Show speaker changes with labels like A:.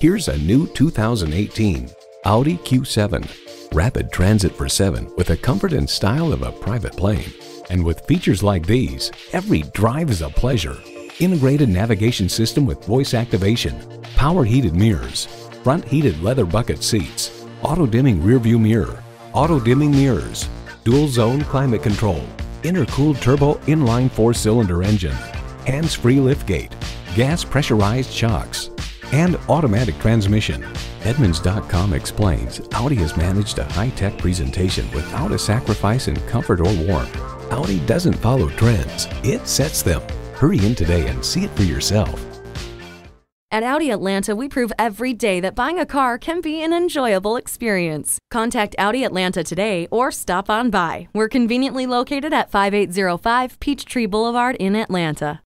A: Here's a new 2018 Audi Q7. Rapid transit for 7 with the comfort and style of a private plane. And with features like these, every drive is a pleasure. Integrated navigation system with voice activation, power heated mirrors, front heated leather bucket seats, auto dimming rear view mirror, auto dimming mirrors, dual zone climate control, intercooled turbo inline 4-cylinder engine, hands-free liftgate, gas pressurized shocks, and automatic transmission. Edmunds.com explains Audi has managed a high-tech presentation without a sacrifice in comfort or warmth. Audi doesn't follow trends, it sets them. Hurry in today and see it for yourself.
B: At Audi Atlanta, we prove every day that buying a car can be an enjoyable experience. Contact Audi Atlanta today or stop on by. We're conveniently located at 5805 Peachtree Boulevard in Atlanta.